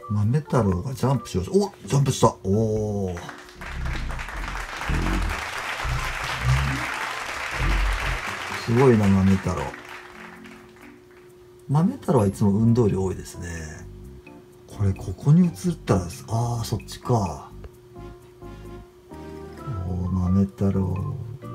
豆太郎がジャンプしよう。お、ジャンプした。おお。すごいな、豆太郎。豆太郎はいつも運動量多いですね。これ、ここに映ったら、ああ、そっちか。おお、豆太郎。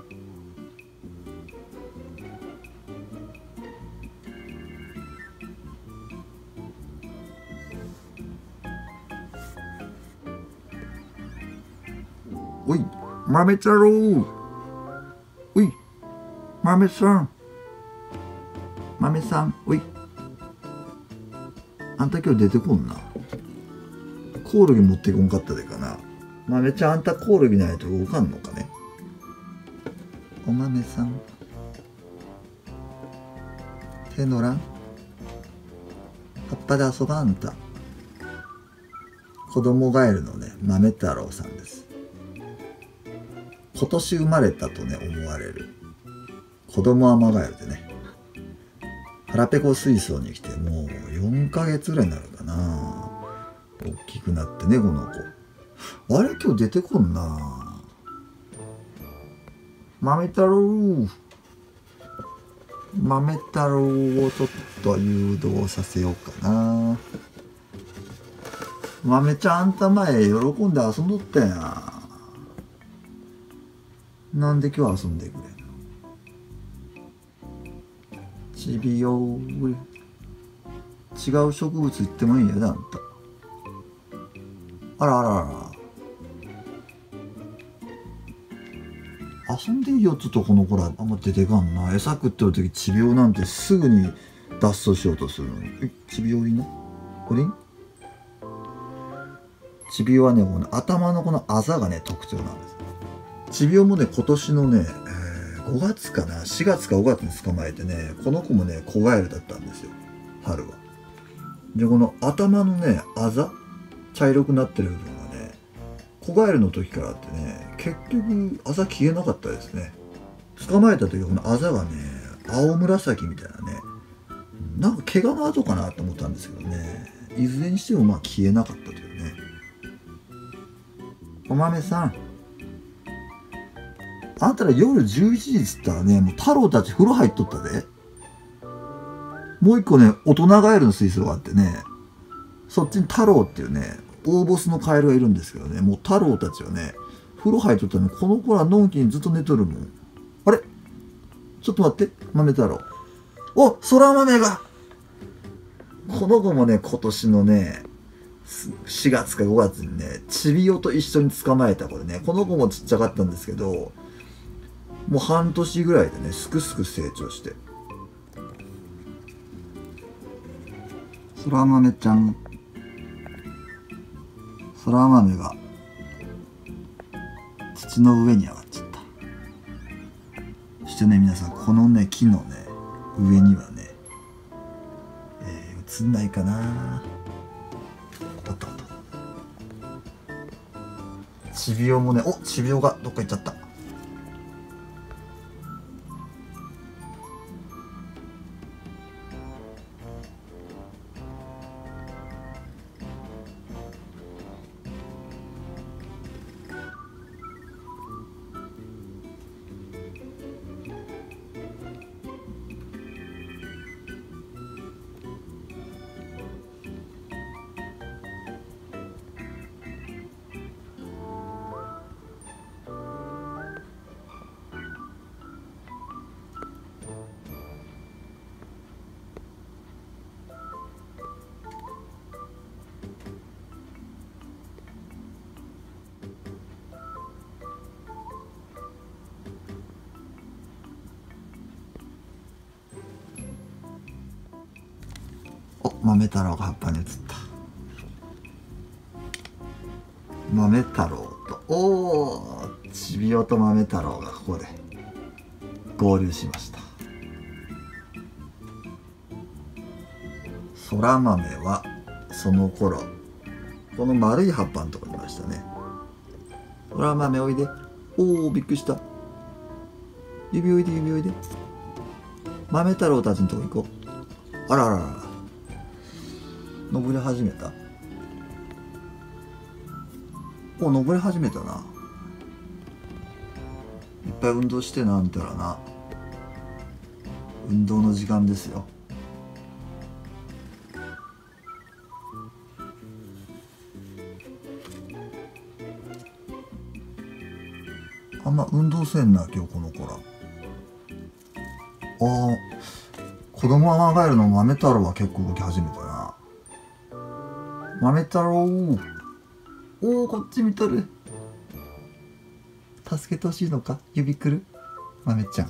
おい、豆太郎。おい、豆さん。豆さん、おい。あんた今日出てこんな。コオロギ持ってこんかったでかな。豆ちゃん、あんたコオロギないと動かんのかね。お豆さん。手のらん。葉っぱで遊ばんた。子供ガエルのね、豆太郎さんです。今年生まれたとね、思われる子供アマガエルでね、腹ペコ水槽に来てもう4ヶ月ぐらいになるかな。大きくなってね、この子。あれ、今日出てこんな。豆太郎。豆太郎をちょっと誘導させようかな。豆ちゃん、あんた前喜んで遊んどったやん。なんで今日遊んでくれんの。ちびよー。違う植物行ってもいいやだ、あんた。あらあらあら。遊んでいいよ、ちょっとこの子ら。あんま出てかんな。餌食ってる時、ちびよなんてすぐに脱走しようとするのに。ちびよいいな。これちびよはね、この頭のこのあざがね、特徴なんです。ちびよもね、今年のね、5月かな、4月か5月に捕まえてね、この子もね、子ガエルだったんですよ、春は。で、この頭のね、あざ、茶色くなってる部分がね、子ガエルの時からあってね、結局、あざ消えなかったですね。捕まえた時はこのあざがね、青紫みたいなね、なんか怪我の跡かなと思ったんですけどね、いずれにしてもまあ消えなかったというね。お豆さん。あんたら夜11時っつったらね、もう太郎たち風呂入っとったで。もう一個ね、大人ガエルの水槽があってね、そっちに太郎っていうね、大ボスのカエルがいるんですけどね、もう太郎たちはね、風呂入っとったのに、この子らのんきにずっと寝とるもん。あれちょっと待って、豆太郎。お、空豆がこの子もね、今年のね、4月か5月にね、ちびよと一緒に捕まえた子でね、この子もちっちゃかったんですけど、もう半年ぐらいでね、すくすく成長して。そら豆ちゃん。そら豆が土の上に上がっちゃった。そしてね、皆さん、このね、木のね、上にはね、映んないかな。おっとおっと。ちびよもね、お、ちびよがどっか行っちゃった。お、豆太郎が葉っぱに移った。豆太郎と、おー、ちびよと豆太郎がここで合流しました。そら豆はその頃、この丸い葉っぱのところにいましたね。そら豆おいで。おー、びっくりした。指おいで、指おいで。豆太郎たちのとこ行こう。あらあらあら。登り始めた。 お、登り始めたな。いっぱい運動してな、みたいな。運動の時間ですよ。あんま運動せんな、今日この子ら。ああ、子供アマガエルの豆太郎は結構動き始めたな。豆太郎、おお、こっち見とる。助けてほしいのか、指くる豆ちゃん。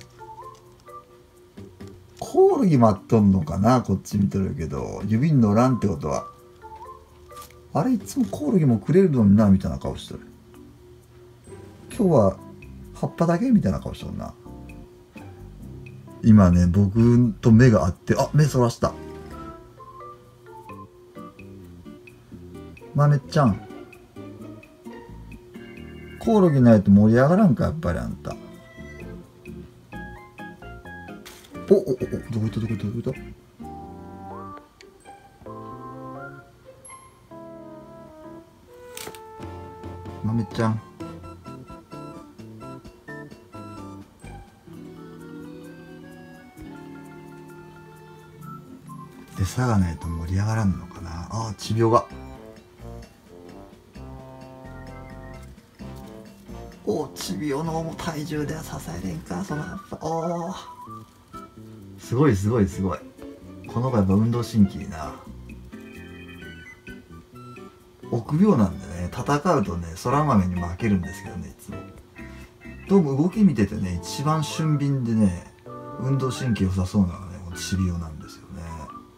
コオロギ待っとんのかな、こっち見とるけど、指に乗らんってことは。あれ、いつもコオロギもくれるのにな、みたいな顔しとる。今日は葉っぱだけみたいな顔しとるな。今ね、僕と目が合って、あ、目そらした。豆ちゃん。コオロギないと盛り上がらんか、やっぱりあんた。お、どこ行ったどこ行ったどこ行った。豆ちゃん。餌がないと盛り上がらんのかな。あ、持病が。お、持病の体重では支えれんか、その葉っぱ。おお。すごいすごいすごい。この子やっぱ運動神経いいな。臆病なんでね、戦うとね、空豆に負けるんですけどね、いつも。どうも動き見ててね、一番俊敏でね、運動神経良さそうなのはね、この持病なんですよね。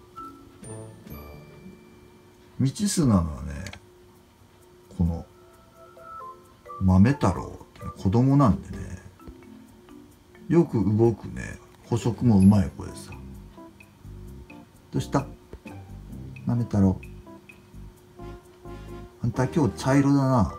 未知数なのはね、この豆太郎って子供なんでね、よく動くね、捕食もうまい子ですよ。どうした豆太郎。あんた今日茶色だな。